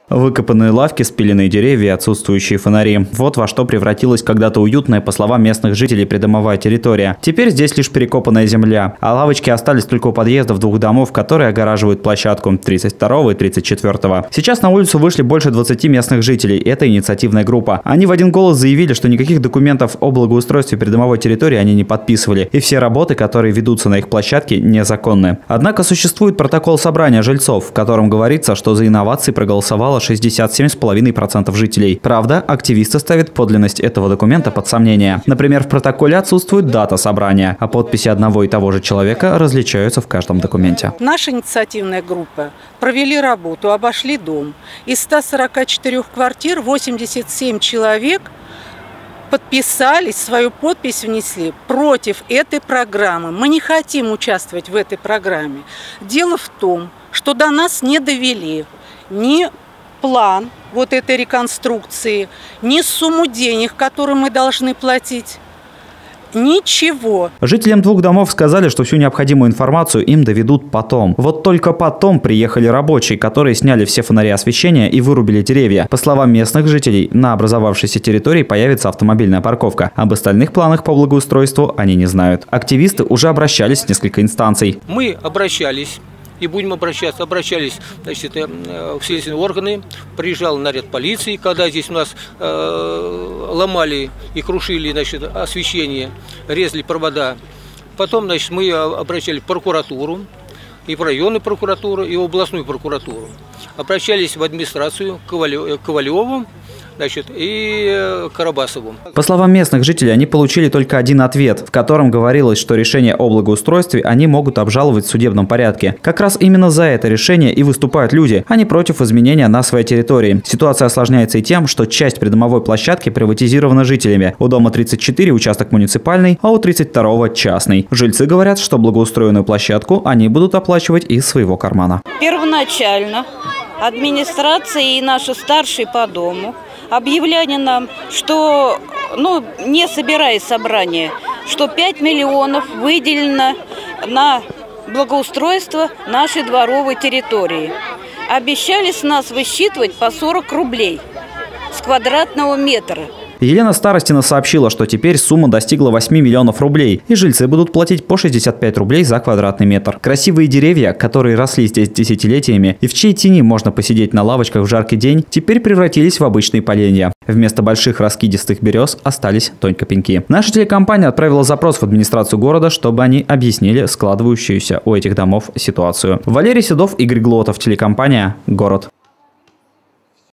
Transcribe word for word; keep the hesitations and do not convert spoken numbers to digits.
Выкопанные лавки, спиленные деревья и отсутствующие фонари. Вот во что превратилась когда-то уютная, по словам местных жителей, придомовая территория. Теперь здесь лишь перекопанная земля, а лавочки остались только у подъездов двух домов, которые огораживают площадку тридцать второго и тридцать четвёртого. Сейчас на улицу вышли больше двадцати местных жителей. Это инициативная группа. Они в один голос заявили, что никаких документов о благоустройстве придомовой территории они не подписывали, и все работы, которые ведутся на их площадке, незаконны. Однако существует протокол собрания жильцов, в котором говорится, что за инновации проголосовало шестьдесят семь и пять десятых процента жителей. Правда, активисты ставят подлинность этого документа под сомнение. Например, в протоколе отсутствует дата собрания, а подписи одного и того же человека различаются в каждом документе. Наша инициативная группа провели работу, обошли дом. Из ста сорока четырёх квартир восемьдесят семь человек подписались, свою подпись внесли против этой программы. Мы не хотим участвовать в этой программе. Дело в том, что до нас не довели ни план вот этой реконструкции, ни сумму денег, которую мы должны платить. Ничего. Жителям двух домов сказали, что всю необходимую информацию им доведут потом. Вот только потом приехали рабочие, которые сняли все фонари освещения и вырубили деревья. По словам местных жителей, на образовавшейся территории появится автомобильная парковка. Об остальных планах по благоустройству они не знают. Активисты уже обращались в несколько инстанций. Мы обращались. И будем обращаться, обращались, значит, в следственные органы, приезжал наряд полиции, когда здесь у нас э, ломали и крушили, значит, освещение, резали провода. Потом, значит, мы обращались в прокуратуру, и в районную прокуратуру, и в областную прокуратуру. Обращались в администрацию к Ковалеву, значит, и Карабасову. По словам местных жителей, они получили только один ответ, в котором говорилось, что решение о благоустройстве они могут обжаловать в судебном порядке. Как раз именно за это решение и выступают люди, а не против изменения на своей территории. Ситуация осложняется и тем, что часть придомовой площадки приватизирована жителями. У дома тридцать четыре участок муниципальный, а у тридцать второго частный. Жильцы говорят, что благоустроенную площадку они будут оплачивать из своего кармана. Первоначально администрация и наши старшие по дому объявляли нам, что, ну, не собираясь собрание, что пять миллионов выделено на благоустройство нашей дворовой территории. Обещали с нас высчитывать по сорок рублей с квадратного метра. Елена Старостина сообщила, что теперь сумма достигла восьми миллионов рублей, и жильцы будут платить по шестьдесят пять рублей за квадратный метр. Красивые деревья, которые росли здесь десятилетиями и в чьей тени можно посидеть на лавочках в жаркий день, теперь превратились в обычные поленья. Вместо больших раскидистых берез остались только пеньки. Наша телекомпания отправила запрос в администрацию города, чтобы они объяснили складывающуюся у этих домов ситуацию. Валерий Седов, Игорь Глотов, телекомпания «Город».